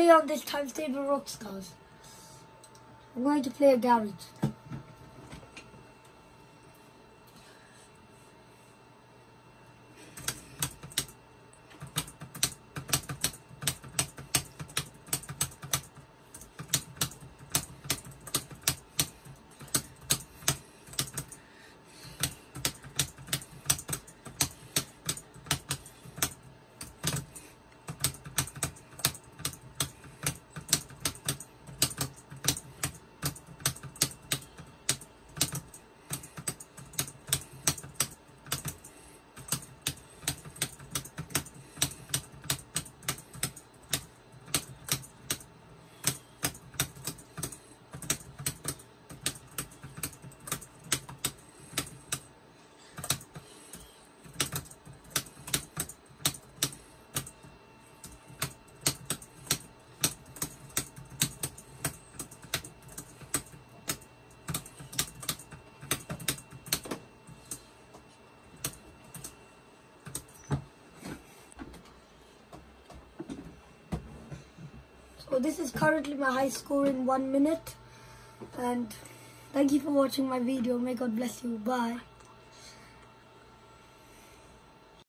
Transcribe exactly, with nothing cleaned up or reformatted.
play on this Timetables Rockstars. I'm going to play a garage. So this is currently my high score in one minute, and thank you for watching my video. May God bless you. Bye.